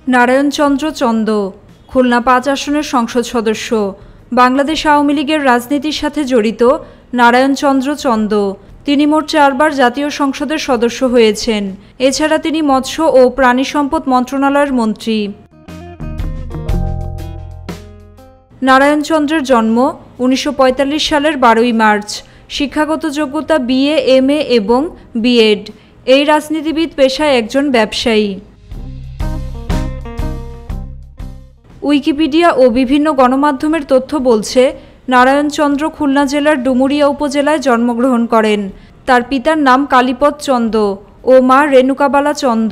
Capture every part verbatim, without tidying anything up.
নারায়ণ চন্দ্র চন্দ খুলনা পাঁচ আসনের সংসদ সদস্য। বাংলাদেশ আওয়ামী লীগের রাজনীতির সাথে জড়িত নারায়ণ চন্দ্র চন্দ। তিনি মোট চারবার জাতীয় সংসদের সদস্য হয়েছেন। এছাড়া তিনি মৎস্য ও প্রাণী সম্পদ মন্ত্রণালয়ের মন্ত্রী। নারায়ণ চন্দ্রের জন্ম উনিশশো পঁয়তাল্লিশ সালের বারোই মার্চ। শিক্ষাগত যোগ্যতা বিএ, এমএ এবং বিএড। এই রাজনীতিবিদ পেশায় একজন ব্যবসায়ী। উইকিপিডিয়া ও বিভিন্ন গণমাধ্যমের তথ্য বলছে, নারায়ণ চন্দ্র খুলনা জেলার ডুমুরিয়া উপজেলায় জন্মগ্রহণ করেন। তার পিতার নাম কালীপদ চন্দ ও মা রেণুকাবালা চন্দ।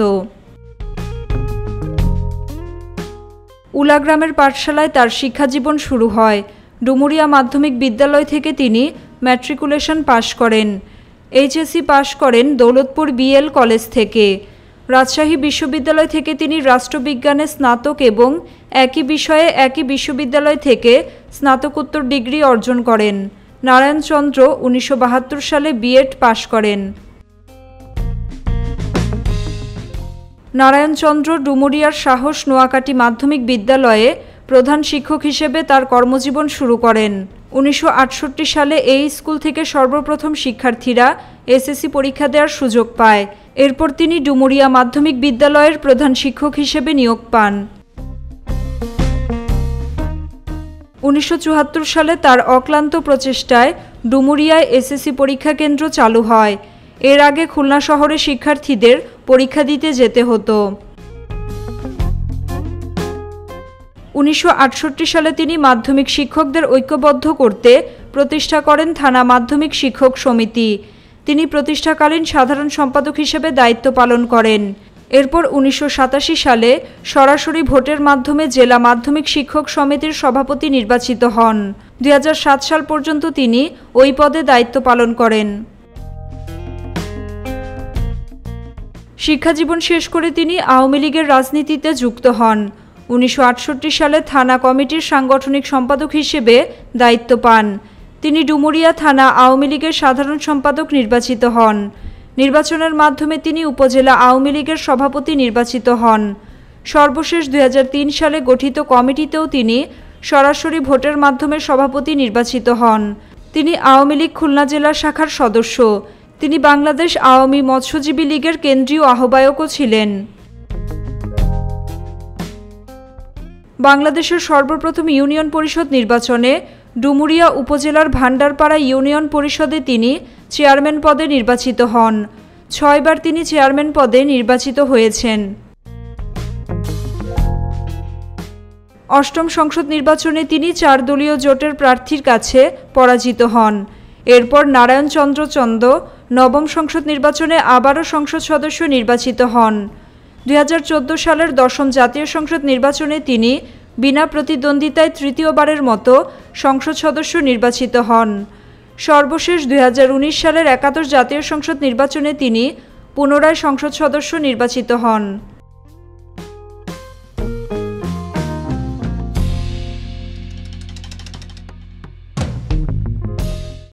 উলা গ্রামের পাঠশালায় তার শিক্ষাজীবন শুরু হয়। ডুমুরিয়া মাধ্যমিক বিদ্যালয় থেকে তিনি ম্যাট্রিকুলেশন পাশ করেন। এইচএসসি পাশ করেন দৌলতপুর বিএল কলেজ থেকে। রাজশাহী বিশ্ববিদ্যালয় থেকে তিনি রাষ্ট্রবিজ্ঞানে স্নাতক এবং একই বিষয়ে একই বিশ্ববিদ্যালয় থেকে স্নাতকোত্তর ডিগ্রি অর্জন করেন। নারায়ণ চন্দ্র উনিশশো বাহাত্তর সালে বিএড পাশ করেন। নারায়ণ চন্দ্র ডুমুরিয়ার সাহস নোয়াকাটি মাধ্যমিক বিদ্যালয়ে প্রধান শিক্ষক হিসেবে তার কর্মজীবন শুরু করেন। উনিশশো আটষট্টি সালে এই স্কুল থেকে সর্বপ্রথম শিক্ষার্থীরা এসএসসি পরীক্ষা দেওয়ার সুযোগ পায়। এরপর তিনি ডুমুরিয়া মাধ্যমিক বিদ্যালয়ের প্রধান শিক্ষক হিসেবে নিয়োগ পান। উনিশশো চুয়াত্তর সালে তার অক্লান্ত প্রচেষ্টায় ডুমুরিয়ায় এসএসসি পরীক্ষা কেন্দ্র চালু হয়। এর আগে খুলনা শহরে শিক্ষার্থীদের পরীক্ষা দিতে যেতে হতো। উনিশশো আটষট্টি সালে তিনি মাধ্যমিক শিক্ষকদের ঐক্যবদ্ধ করতে প্রতিষ্ঠা করেন থানা মাধ্যমিক শিক্ষক সমিতি। তিনি প্রতিষ্ঠাকালীন সাধারণ সম্পাদক হিসেবে দায়িত্ব পালন করেন। এরপর উনিশশো সাতাশি সালে সরাসরি ভোটের মাধ্যমে জেলা মাধ্যমিক শিক্ষক সমিতির সভাপতি নির্বাচিত হন। দুই হাজার সাত সাল পর্যন্ত তিনি ওই পদে দায়িত্ব পালন করেন। শিক্ষাজীবন শেষ করে তিনি আওয়ামী লীগের রাজনীতিতে যুক্ত হন। উনিশশো আটষট্টি সালে থানা কমিটির সাংগঠনিক সম্পাদক হিসেবে দায়িত্ব পান। তিনি ডুমুরিয়া থানা আওয়ামী লীগের সাধারণ সম্পাদক নির্বাচিত হন। নির্বাচনের মাধ্যমে তিনি উপজেলা আওয়ামী লীগের সভাপতি নির্বাচিত হন। সর্বশেষ দুই হাজার তিন সালে গঠিত কমিটিতেও তিনি সরাসরি ভোটের মাধ্যমে সভাপতি নির্বাচিত হন। তিনি আওয়ামী লীগ খুলনা জেলা শাখার সদস্য। তিনি বাংলাদেশ আওয়ামী মৎস্যজীবী লীগের কেন্দ্রীয় আহ্বায়কও ছিলেন। বাংলাদেশের সর্বপ্রথম ইউনিয়ন পরিষদ নির্বাচনে ডুমুরিয়া উপজেলার ভান্ডারপাড়া ইউনিয়ন পরিষদে তিনি চেয়ারম্যান পদে নির্বাচিত হন। ছয়বার তিনি চেয়ারম্যান পদে নির্বাচিত হয়েছেন। অষ্টম সংসদ নির্বাচনে তিনি চার দলীয় জোটের প্রার্থীর কাছে পরাজিত হন। এরপর নারায়ণ চন্দ্র চন্দ নবম সংসদ নির্বাচনে আবারও সংসদ সদস্য নির্বাচিত হন। দুই হাজার চোদ্দো সালের দশম জাতীয় সংসদ নির্বাচনে তিনি বিনা প্রতিদ্বন্দ্বিতায় তৃতীয়বারের মতো সংসদ সদস্য নির্বাচিত হন। সর্বশেষ দুই হাজার উনিশ সালের একাদশ জাতীয় সংসদ নির্বাচনে তিনি পুনরায় সংসদ সদস্য নির্বাচিত হন।